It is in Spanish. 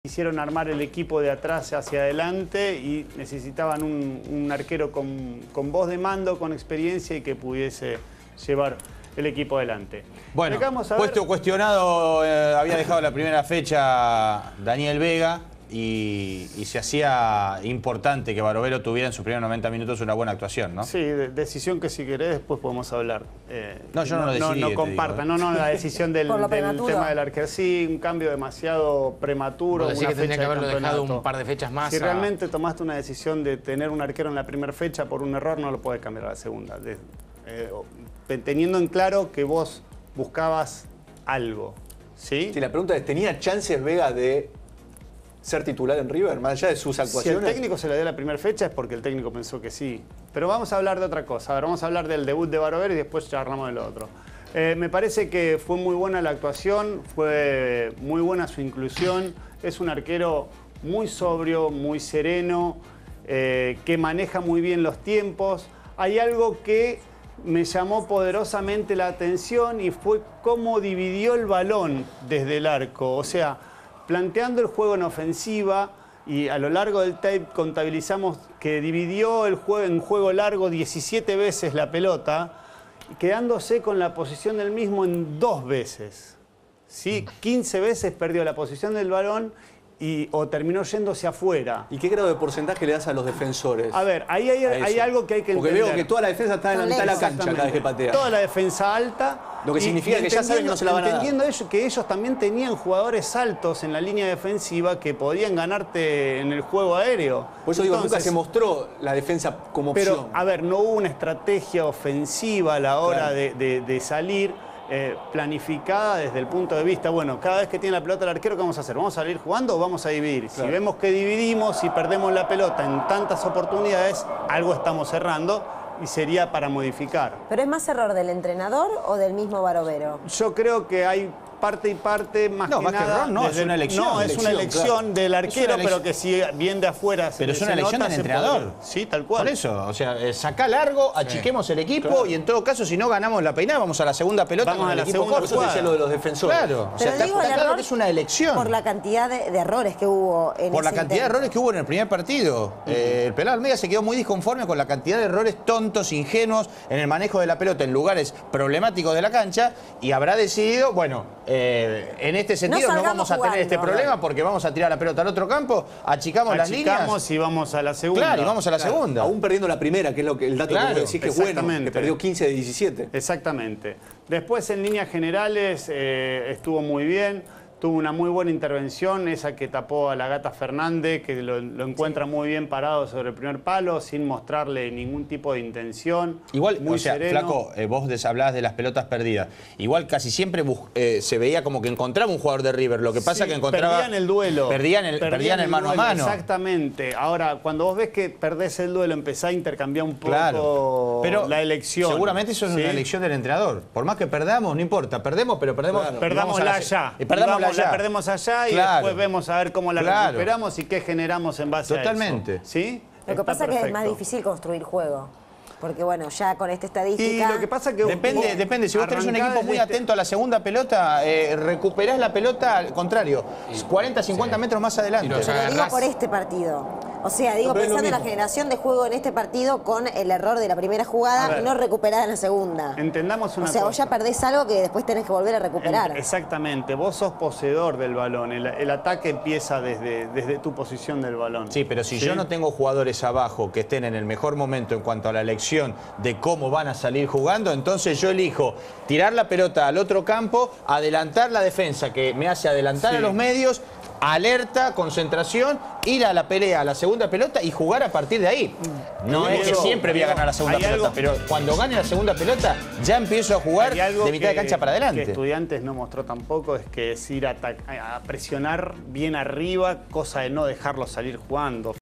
Quisieron armar el equipo de atrás hacia adelante y necesitaban un arquero con voz de mando, con experiencia y que pudiese llevar el equipo adelante. Bueno, puesto cuestionado, había dejado la primera fecha Daniel Vega y se hacía importante que Barovero tuviera en sus primeros 90 minutos una buena actuación, ¿no? Sí, decisión que si querés después podemos hablar. No, yo no lo decidí. No compartan, la decisión del tema del arquero. Sí, un cambio demasiado prematuro. Decís que tendría que haberlo dejado un par de fechas más. Si realmente tomaste una decisión de tener un arquero en la primera fecha por un error, no lo puedes cambiar a la segunda. Teniendo en claro que vos buscabas algo, ¿sí? Sí, la pregunta es, ¿tenía chances Vega de ser titular en River, más allá de sus actuaciones? Si el técnico se le dio la primera fecha es porque el técnico pensó que sí. Pero vamos a hablar de otra cosa. A ver, vamos a hablar del debut de Barovero y después charlamos de lo otro. Me parece que fue muy buena la actuación, fue muy buena su inclusión. Es un arquero muy sobrio, muy sereno, que maneja muy bien los tiempos. Hay algo que me llamó poderosamente la atención y fue cómo dividió el balón desde el arco. O sea, planteando el juego en ofensiva, y a lo largo del tape contabilizamos que dividió el juego en juego largo 17 veces la pelota, quedándose con la posición del mismo en 2 veces. ¿Sí? 15 veces perdió la posición del balón o terminó yéndose afuera. ¿Y qué grado de porcentaje le das a los defensores? A ver, ahí hay algo que hay que entender. Porque veo que toda la defensa está en la mitad de la cancha cada vez que patea. Toda la defensa alta. Lo que significa que ya saben que no se la van a dar. Entendiendo que ellos también tenían jugadores altos en la línea defensiva que podían ganarte en el juego aéreo. Por eso digo, nunca se mostró la defensa como opción. Pero, a ver, no hubo una estrategia ofensiva a la hora de salir planificada desde el punto de vista, bueno, cada vez que tiene la pelota el arquero, ¿qué vamos a hacer? ¿Vamos a salir jugando o vamos a dividir? Claro. Si vemos que dividimos y perdemos la pelota en tantas oportunidades, algo estamos errando y sería para modificar. ¿Pero es más error del entrenador o del mismo Barovero? Yo creo que hay parte y parte, más que nada. No, es una elección. No, es una elección del arquero, pero que si bien de afuera se Pero es una elección del entrenador. Sí, tal cual. Por eso, o sea, sacá largo, achiquemos el equipo y en todo caso, si no ganamos la peinada, vamos a la segunda pelota. Vamos con a la el equipo segunda corto. Eso decía lo de los defensores. Claro, o sea, pero digo, está claro que es una elección. Por la cantidad de errores que hubo en Por la ese cantidad de intento. errores que hubo en el primer partido. El Pelado Almeida se quedó muy disconforme con la cantidad de errores tontos, ingenuos en el manejo de la pelota en lugares problemáticos de la cancha y habrá decidido, bueno, en este sentido no vamos a tener este problema porque vamos a tirar la pelota al otro campo, achicamos las líneas. Y vamos a la segunda. Claro, y vamos a la segunda. Aún perdiendo la primera, que es el dato que vos decís que es bueno, que perdió 15 de 17. Exactamente. Después, en líneas generales, estuvo muy bien. Tuvo una muy buena intervención, esa que tapó a la Gata Fernández, que lo encuentra muy bien parado sobre el primer palo, sin mostrarle ningún tipo de intención. Igual, muy o sea, sereno. Flaco, vos hablabas de las pelotas perdidas. Igual casi siempre se veía como que encontraba un jugador de River. Lo que pasa que encontraba... Perdían el duelo. Perdían el mano a mano. Exactamente. Ahora, cuando vos ves que perdés el duelo, empezás a intercambiar un poco pero la elección. Seguramente eso es una elección del entrenador. Por más que perdamos, no importa. Perdemos, pero perdemos... Claro. Perdámosla allá. La perdemos allá y después vemos a ver cómo la recuperamos y qué generamos en base a eso. ¿Sí? Lo que pasa es que es más difícil construir juego. Porque bueno, ya con esta estadística... Y lo que pasa que depende. Si vos tenés un equipo muy atento a la segunda pelota, recuperás la pelota al contrario, 40, 50 metros más adelante. Pero digo por este partido. O sea, digo, pensando en la generación de juego en este partido con el error de la primera jugada y no recuperada en la segunda. Entendamos una cosa. O sea, vos ya perdés algo que después tenés que volver a recuperar. Exactamente. Vos sos poseedor del balón. El ataque empieza desde tu posición del balón. Sí, pero si yo no tengo jugadores abajo que estén en el mejor momento en cuanto a la elección de cómo van a salir jugando, entonces yo elijo tirar la pelota al otro campo, adelantar la defensa que me hace adelantar a los medios, alerta, concentración, ir a la pelea, a la segunda pelota y jugar a partir de ahí. No es que siempre voy a ganar la segunda pelota, pero cuando gane la segunda pelota ya empiezo a jugar de mitad de cancha para adelante. Que Estudiantes no mostró tampoco es que es ir a presionar bien arriba, cosa de no dejarlo salir jugando.